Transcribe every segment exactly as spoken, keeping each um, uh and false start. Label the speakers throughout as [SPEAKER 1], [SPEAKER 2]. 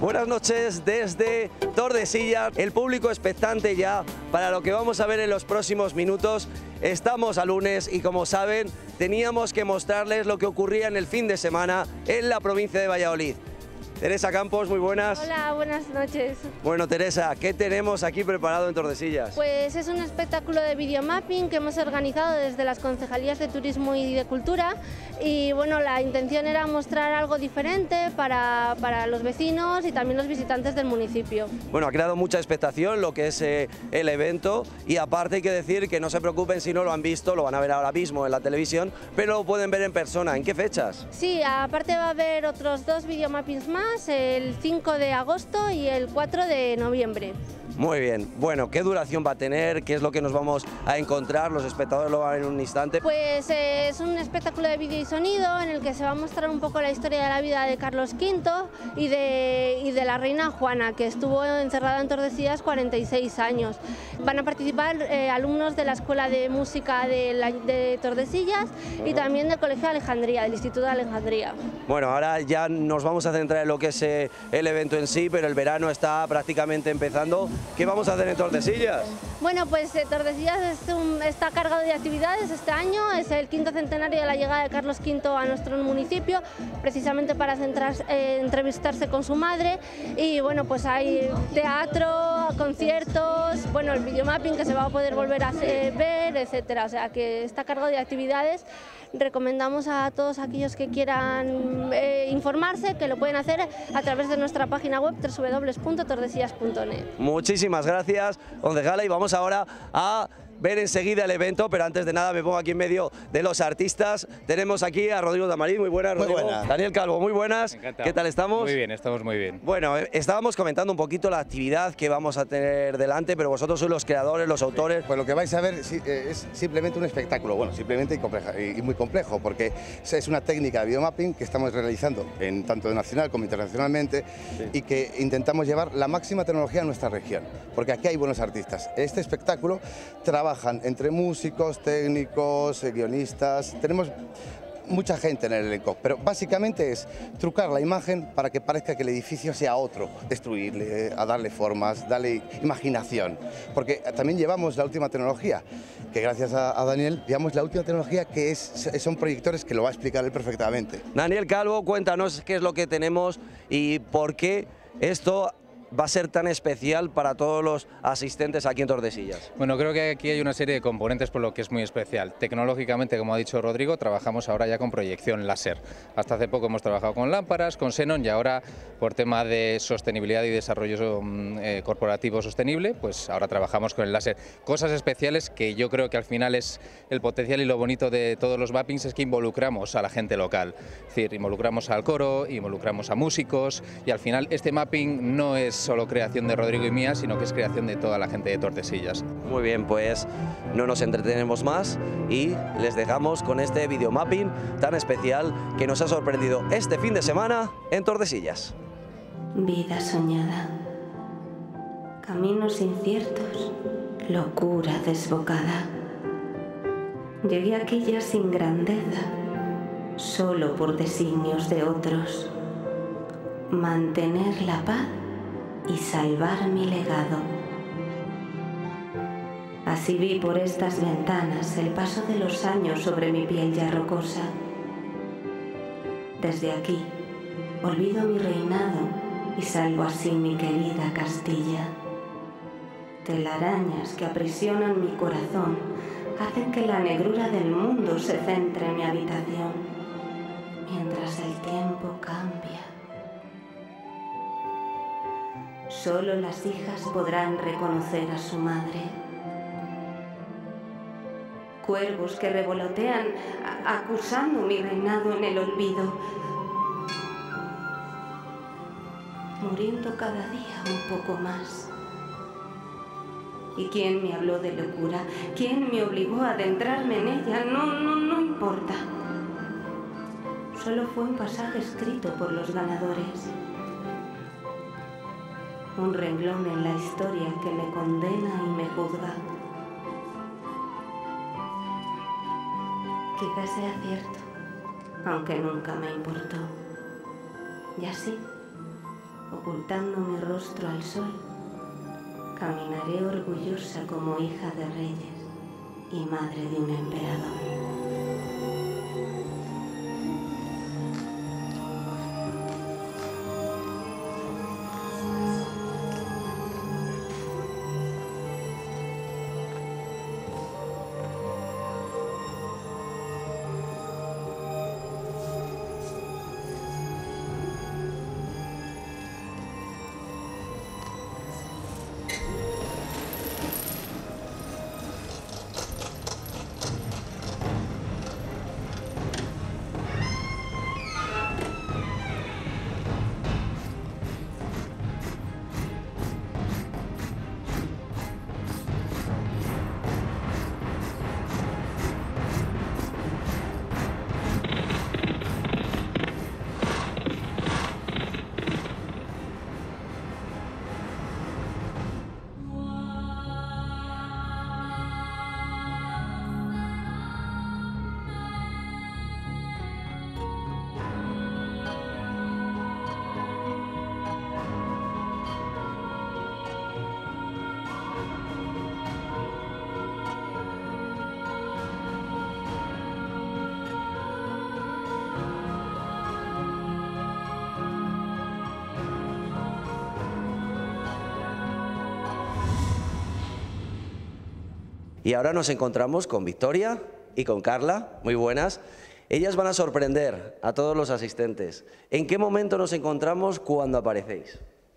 [SPEAKER 1] Buenas noches desde Tordesillas, el público expectante ya para lo que vamos a ver en los próximos minutos. Estamos a lunes y, como saben, teníamos que mostrarles lo que ocurría en el fin de semana en la provincia de Valladolid. Teresa Campos, muy buenas.
[SPEAKER 2] Hola, buenas noches.
[SPEAKER 1] Bueno, Teresa, ¿qué tenemos aquí preparado en Tordesillas?
[SPEAKER 2] Pues es un espectáculo de videomapping que hemos organizado desde las concejalías de Turismo y de Cultura y bueno, la intención era mostrar algo diferente para, para los vecinos y también los visitantes del municipio.
[SPEAKER 1] Bueno, ha creado mucha expectación lo que es eh, el evento y aparte hay que decir que no se preocupen si no lo han visto, lo van a ver ahora mismo en la televisión, pero lo pueden ver en persona. ¿En qué fechas?
[SPEAKER 2] Sí, aparte va a haber otros dos videomappings más, el cinco de agosto y el cuatro de noviembre.
[SPEAKER 1] Muy bien, bueno, ¿qué duración va a tener? ¿Qué es lo que nos vamos a encontrar? Los espectadores lo van a ver en un instante.
[SPEAKER 2] Pues eh, es un espectáculo de vídeo y sonido en el que se va a mostrar un poco la historia de la vida de Carlos quinto y de, y de la reina Juana, que estuvo encerrada en Tordesillas cuarenta y seis años. Van a participar eh, alumnos de la Escuela de Música de, la, de Tordesillas y también del Colegio de Alejandría, del Instituto de Alejandría.
[SPEAKER 1] Bueno, ahora ya nos vamos a centrar en lo que es eh, el evento en sí, pero el verano está prácticamente empezando. ¿Qué vamos a hacer en Tordesillas?
[SPEAKER 2] Bueno, pues eh, Tordesillas es un, está cargado de actividades este año, es el quinto centenario de la llegada de Carlos quinto a nuestro municipio, precisamente para centrarse, eh, entrevistarse con su madre, y bueno, pues hay teatro, conciertos, bueno, el videomapping que se va a poder volver a hacer, ver, etcétera, o sea que está cargado de actividades. Recomendamos a todos aquellos que quieran eh, informarse que lo pueden hacer a través de nuestra página web doble u doble u doble u punto tordesillas punto net.
[SPEAKER 1] Muchísimas gracias, concejala, y vamos ahora a ver enseguida el evento, pero antes de nada me pongo aquí en medio de los artistas. Tenemos aquí a Rodrigo Tamarit, muy buenas, Rodrigo.
[SPEAKER 3] Muy buenas.
[SPEAKER 1] Daniel Calvo, muy buenas.
[SPEAKER 3] Encantado.
[SPEAKER 1] ¿Qué tal estamos?
[SPEAKER 3] Muy bien, estamos muy bien.
[SPEAKER 1] Bueno, eh, estábamos comentando un poquito la actividad que vamos a tener delante, pero vosotros sois los creadores, los autores.
[SPEAKER 4] Pues lo que vais a ver es simplemente un espectáculo, bueno, simplemente y, compleja, y muy complejo, porque es una técnica de videomapping que estamos realizando en tanto nacional como internacionalmente, sí, y que intentamos llevar la máxima tecnología a nuestra región, porque aquí hay buenos artistas. En este espectáculo trabajan entre músicos, técnicos, guionistas, tenemos mucha gente en el elenco, pero básicamente es trucar la imagen para que parezca que el edificio sea otro, destruirle, a darle formas, darle imaginación, porque también llevamos la última tecnología, que gracias a, a Daniel llevamos la última tecnología que es, son proyectores, que lo va a explicar él perfectamente.
[SPEAKER 1] Daniel Calvo, cuéntanos qué es lo que tenemos y por qué esto va a ser tan especial para todos los asistentes aquí en Tordesillas.
[SPEAKER 3] Bueno, creo que aquí hay una serie de componentes por lo que es muy especial. Tecnológicamente, como ha dicho Rodrigo, trabajamos ahora ya con proyección láser. Hasta hace poco hemos trabajado con lámparas, con xenón, y ahora por tema de sostenibilidad y desarrollo eh, corporativo sostenible, pues ahora trabajamos con el láser. Cosas especiales que yo creo que al final es el potencial y lo bonito de todos los mappings, es que involucramos a la gente local. Es decir, involucramos al coro, involucramos a músicos, y al final este mapping no es solo creación de Rodrigo y mía, sino que es creación de toda la gente de Tordesillas.
[SPEAKER 1] Muy bien, pues no nos entretenemos más y les dejamos con este videomapping tan especial que nos ha sorprendido este fin de semana en Tordesillas.
[SPEAKER 5] Vida soñada, caminos inciertos, locura desbocada. Llegué aquí ya sin grandeza, solo por designios de otros. Mantener la paz y salvar mi legado. Así vi por estas ventanas el paso de los años sobre mi piel ya rocosa. Desde aquí olvido mi reinado y salvo así mi querida Castilla. Telarañas que aprisionan mi corazón hacen que la negrura del mundo se centre en mi habitación, mientras el tiempo cambia. Solo las hijas podrán reconocer a su madre. Cuervos que revolotean acusando mi reinado en el olvido, muriendo cada día un poco más. ¿Y quién me habló de locura? ¿Quién me obligó a adentrarme en ella? No, no, no importa. Solo fue un pasaje escrito por los ganadores. Un renglón en la historia que me condena y me juzga. Quizás sea cierto, aunque nunca me importó. Y así, ocultando mi rostro al sol, caminaré orgullosa como hija de reyes y madre de un emperador.
[SPEAKER 1] Y ahora nos encontramos con Victoria y con Carla, muy buenas. Ellas van a sorprender a todos los asistentes. ¿En qué momento nos encontramos cuando aparecéis?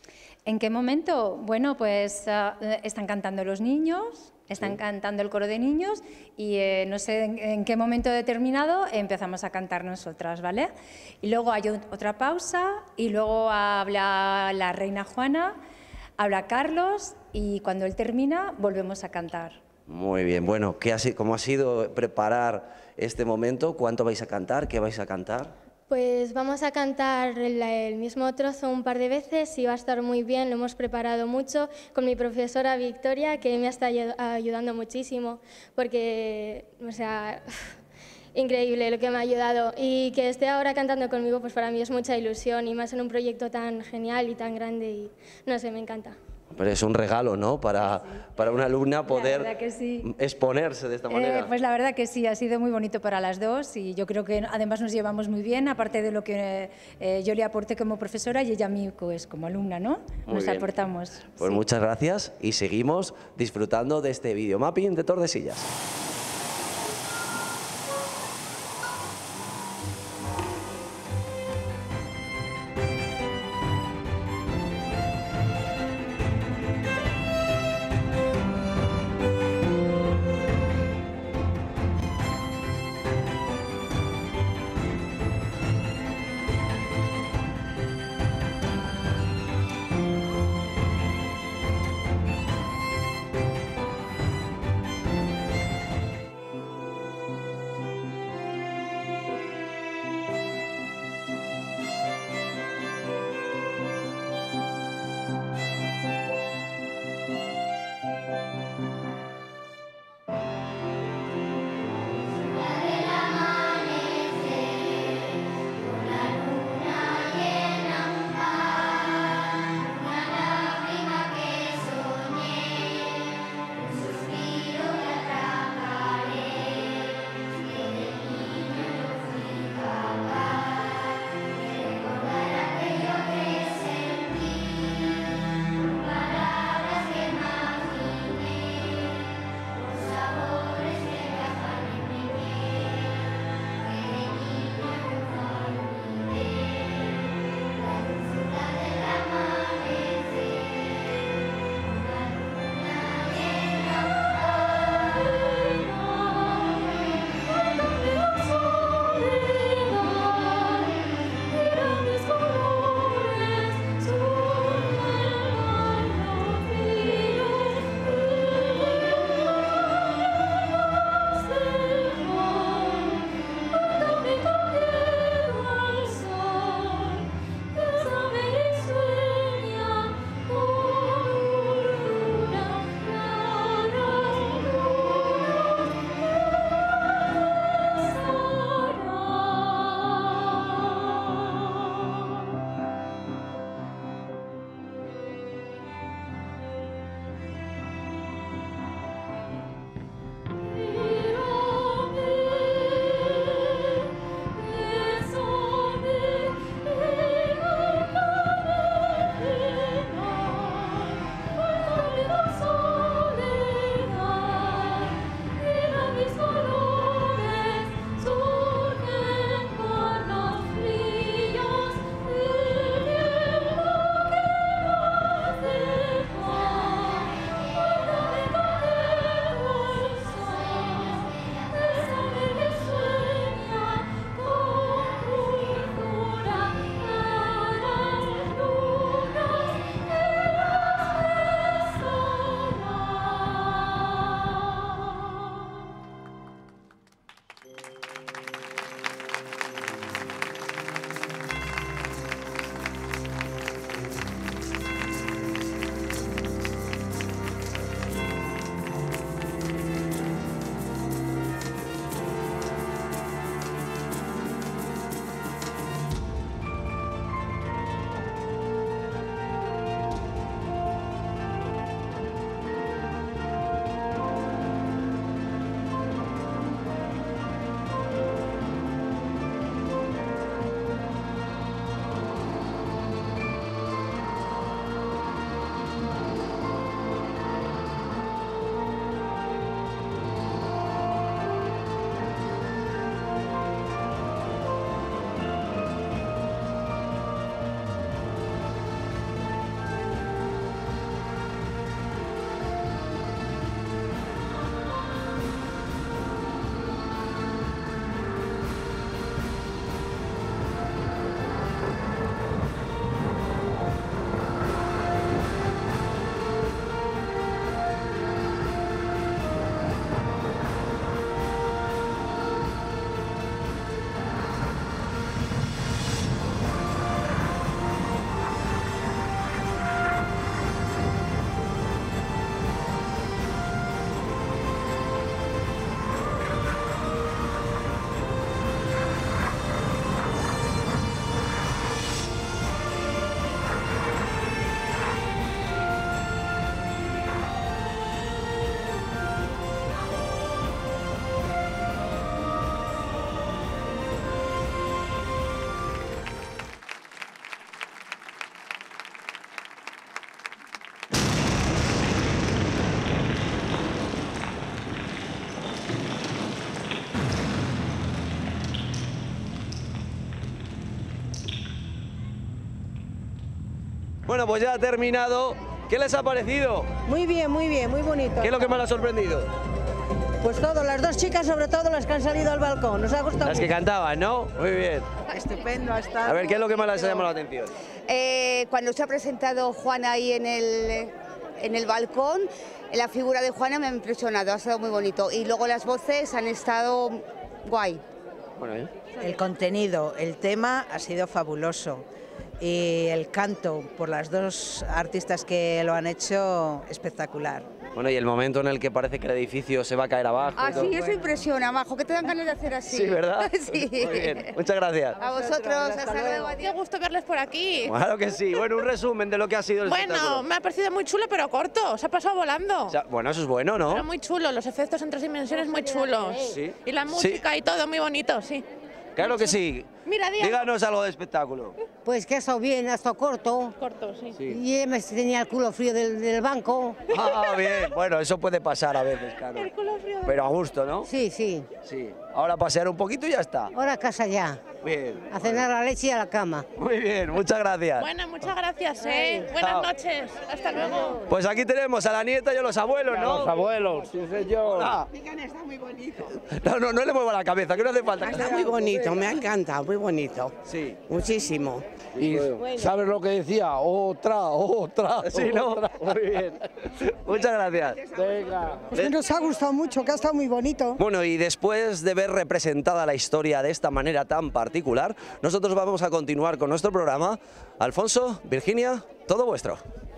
[SPEAKER 6] ¿En qué momento? Bueno, pues uh, están cantando los niños, están sí. cantando el coro de niños y eh, no sé en, en qué momento determinado empezamos a cantar nosotras, ¿vale? Y luego hay otra pausa y luego habla la reina Juana, habla Carlos y cuando él termina volvemos a cantar.
[SPEAKER 1] Muy bien, bueno, ¿qué ha, ¿cómo ha sido preparar este momento? ¿Cuánto vais a cantar? ¿Qué vais a cantar?
[SPEAKER 7] Pues vamos a cantar el, el mismo trozo un par de veces y va a estar muy bien, lo hemos preparado mucho con mi profesora Victoria, que me está ayudando muchísimo, porque, o sea, increíble lo que me ha ayudado. Y que esté ahora cantando conmigo, pues para mí es mucha ilusión, y más en un proyecto tan genial y tan grande, y no sé, me encanta.
[SPEAKER 1] Pero es un regalo, ¿no? Para, sí. para una alumna poder
[SPEAKER 6] sí.
[SPEAKER 1] exponerse de esta manera.
[SPEAKER 6] Eh, pues la verdad que sí, ha sido muy bonito para las dos y yo creo que además nos llevamos muy bien, aparte de lo que eh, yo le aporté como profesora y ella a mí pues, como alumna, ¿no?
[SPEAKER 1] Muy
[SPEAKER 6] nos
[SPEAKER 1] bien.
[SPEAKER 6] aportamos.
[SPEAKER 1] Pues sí. Muchas gracias y seguimos disfrutando de este videomapping de Tordesillas. Bueno, pues ya ha terminado. ¿Qué les ha parecido?
[SPEAKER 8] Muy bien, muy bien, muy bonito.
[SPEAKER 1] ¿Qué es lo que más les ha sorprendido?
[SPEAKER 8] Pues todo, las dos chicas, sobre todo las que han salido al balcón. Nos ha gustado
[SPEAKER 1] Las
[SPEAKER 8] mucho.
[SPEAKER 1] que cantaban, ¿no? Muy bien.
[SPEAKER 8] Estupendo, ha estado.
[SPEAKER 1] A ver, ¿qué es lo que más les ha llamado la atención?
[SPEAKER 9] Eh, cuando se ha presentado Juana ahí en el, en el balcón, la figura de Juana me ha impresionado, ha estado muy bonito. Y luego las voces han estado guay.
[SPEAKER 1] Bueno, ¿eh?
[SPEAKER 8] El contenido, el tema ha sido fabuloso. Y el canto por las dos artistas que lo han hecho, espectacular.
[SPEAKER 1] Bueno, y el momento en el que parece que el edificio se va a caer abajo.
[SPEAKER 9] Ah,
[SPEAKER 1] y todo.
[SPEAKER 9] sí, eso impresiona, Majo, que te dan ganas de hacer así.
[SPEAKER 1] Sí, ¿verdad?
[SPEAKER 9] Sí.
[SPEAKER 1] Muy bien, muchas gracias.
[SPEAKER 9] A vosotros, hasta luego.
[SPEAKER 10] Qué gusto verles por aquí.
[SPEAKER 1] Claro que sí. Bueno, un resumen de lo que ha sido el
[SPEAKER 10] Bueno,
[SPEAKER 1] espectáculo.
[SPEAKER 10] me ha parecido muy chulo, pero corto. Se ha pasado volando.
[SPEAKER 1] O sea, bueno, eso es bueno, ¿no?
[SPEAKER 10] Pero muy chulo, los efectos en tres dimensiones muy chulos.
[SPEAKER 1] Sí.
[SPEAKER 10] Y la música y todo muy bonito, sí.
[SPEAKER 1] Claro que sí.
[SPEAKER 10] Mira, Diana.
[SPEAKER 1] Díganos algo de espectáculo.
[SPEAKER 11] Pues que ha estado bien, ha estado corto.
[SPEAKER 10] Corto, sí.
[SPEAKER 11] Y me tenía el culo frío del, del banco.
[SPEAKER 1] Ah, bien. Bueno, eso puede pasar a veces, claro.
[SPEAKER 10] El culo frío.
[SPEAKER 1] Pero a gusto, ¿no?
[SPEAKER 11] Sí, sí.
[SPEAKER 1] Sí. Ahora pasear un poquito y ya está.
[SPEAKER 11] Ahora a casa ya.
[SPEAKER 1] Bien.
[SPEAKER 11] A cenar la leche y a la cama.
[SPEAKER 1] Muy bien, muchas gracias.
[SPEAKER 10] Bueno, muchas gracias, ¿eh? Buenas
[SPEAKER 1] Chao.
[SPEAKER 10] noches. Hasta luego.
[SPEAKER 1] Pues aquí tenemos a la nieta y a los abuelos, ¿no?
[SPEAKER 12] Los abuelos, sí señor.
[SPEAKER 1] Hola.
[SPEAKER 8] Está muy bonito.
[SPEAKER 1] No, no, no le mueva la cabeza, que no hace falta.
[SPEAKER 8] Está muy bonito, me ha encantado, muy bonito.
[SPEAKER 1] Sí.
[SPEAKER 8] Muchísimo.
[SPEAKER 12] Y ¿sabes lo que decía? Otra, otra.
[SPEAKER 1] Sí, ¿no?
[SPEAKER 12] otra.
[SPEAKER 1] Muy bien. Muchas gracias.
[SPEAKER 12] Venga.
[SPEAKER 8] Pues que nos ha gustado mucho, que ha estado muy bonito.
[SPEAKER 1] Bueno, y después de ver representada la historia de esta manera tan particular, nosotros vamos a continuar con nuestro programa. Alfonso, Virginia, todo vuestro.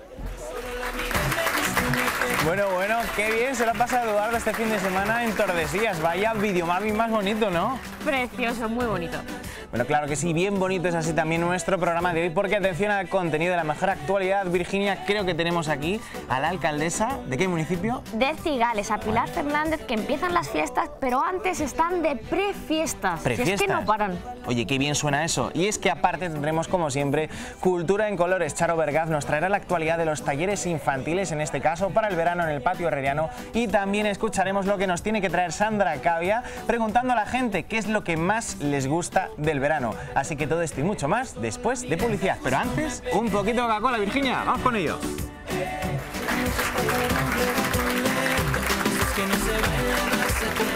[SPEAKER 13] Bueno, bueno, qué bien se lo ha pasado Eduardo este fin de semana en Tordesillas. Vaya videomapping más bonito, ¿no?
[SPEAKER 14] Precioso, muy bonito.
[SPEAKER 13] Bueno, claro que sí, bien bonito es así también nuestro programa de hoy, porque atención al contenido de la mejor actualidad. Virginia, creo que tenemos aquí a la alcaldesa, ¿de qué municipio?
[SPEAKER 14] De Cigales, a Pilar Fernández, que empiezan las fiestas, pero antes están de prefiestas. Si es que no paran.
[SPEAKER 13] Oye, qué bien suena eso. Y es que aparte tendremos, como siempre, Cultura en Colores. Charo Vergaz nos traerá la actualidad de los talleres infantiles, en este caso para el verano en el patio herreriano. Y también escucharemos lo que nos tiene que traer Sandra Cavia, preguntando a la gente qué es lo que más les gusta del verano. Así que todo esto y mucho más después de publicidad. Pero antes, un poquito de Coca-Cola, Virginia. Vamos con ello.
[SPEAKER 15] Que no se vayan a hacer